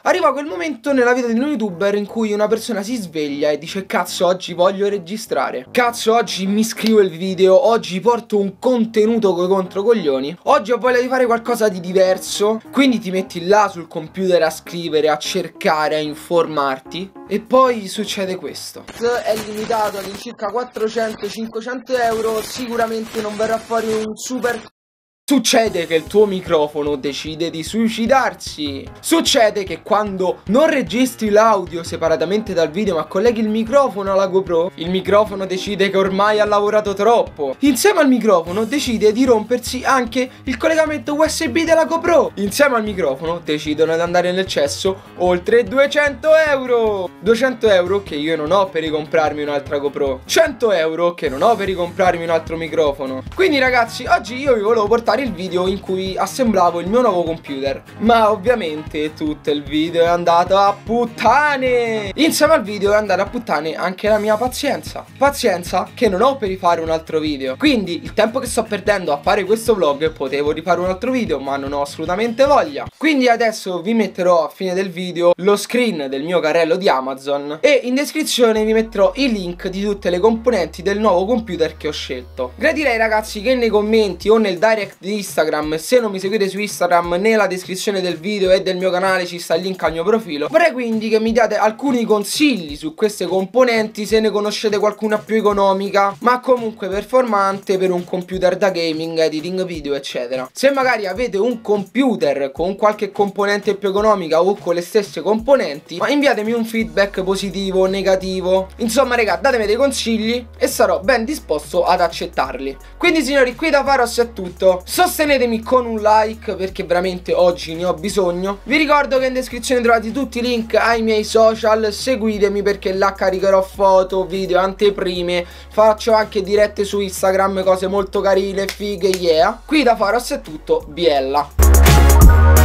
Arriva quel momento nella vita di un youtuber in cui una persona si sveglia e dice: cazzo, oggi voglio registrare, cazzo, oggi mi scrivo il video, oggi porto un contenuto coi controcoglioni, oggi ho voglia di fare qualcosa di diverso. Quindi ti metti là sul computer a scrivere, a cercare, a informarti, e poi succede questo. È limitato all'incirca 400-500 euro, sicuramente non verrà fuori un super... Succede che il tuo microfono decide di suicidarsi. Succede che quando non registri l'audio separatamente dal video ma colleghi il microfono alla GoPro, il microfono decide che ormai ha lavorato troppo. Insieme al microfono decide di rompersi anche il collegamento USB della GoPro. Insieme al microfono decidono di andare nel cesso oltre 200 euro. 200 euro che io non ho per ricomprarmi un'altra GoPro, 100 euro che non ho per ricomprarmi un altro microfono. Quindi ragazzi, oggi io vi volevo portare il video in cui assemblavo il mio nuovo computer, ma ovviamente tutto il video è andato a puttane. Insieme al video è andata a puttane anche la mia pazienza che non ho per rifare un altro video. Quindi il tempo che sto perdendo a fare questo vlog, potevo rifare un altro video ma non ho assolutamente voglia. Quindi adesso vi metterò a fine del video lo screen del mio carrello di Amazon e in descrizione vi metterò i link di tutte le componenti del nuovo computer che ho scelto. Gradirei ragazzi che nei commenti o nel direct di Instagram, se non mi seguite su Instagram, nella descrizione del video e del mio canale ci sta il link al mio profilo. Vorrei quindi che mi diate alcuni consigli su queste componenti, se ne conoscete qualcuna più economica ma comunque performante per un computer da gaming, editing video eccetera. Se magari avete un computer con qualche componente più economica o con le stesse componenti, ma inviatemi un feedback positivo o negativo. Insomma raga, datemi dei consigli e sarò ben disposto ad accettarli. Quindi signori, qui da Pharos è tutto. Sostenetemi con un like perché veramente oggi ne ho bisogno. Vi ricordo che in descrizione trovate tutti i link ai miei social. Seguitemi perché là caricherò foto, video, anteprime. Faccio anche dirette su Instagram, cose molto carine, fighe, yeah. Qui da Pharos è tutto, biella.